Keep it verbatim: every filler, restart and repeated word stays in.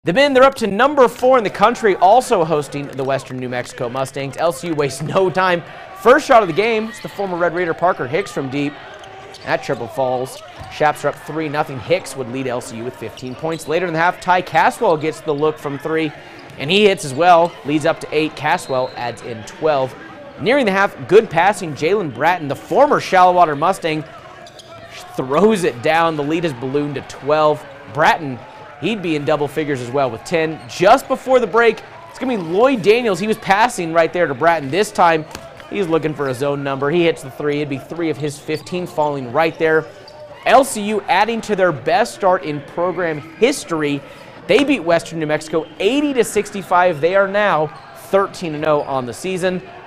The men, they're up to number four in the country, also hosting the Western New Mexico Mustangs. L C U wastes no time. First shot of the game, it's the former Red Raider Parker Hicks from deep. That triple falls. Shaps are up three nothing. Hicks would lead L C U with fifteen points. Later in the half, Ty Caswell gets the look from three, and he hits as well. Leads up to eight. Caswell adds in twelve. Nearing the half, good passing. Jalen Bratton, the former Shallowater Mustang, throws it down. The lead is ballooned to twelve. Bratton, he'd be in double figures as well with ten. Just before the break, it's going to be Lloyd Daniels. He was passing right there to Bratton. This time, he's looking for a zone number. He hits the three. It'd be three of his fifteen falling right there. L C U adding to their best start in program history. They beat Western New Mexico eighty to sixty-five. They are now thirteen and oh on the season.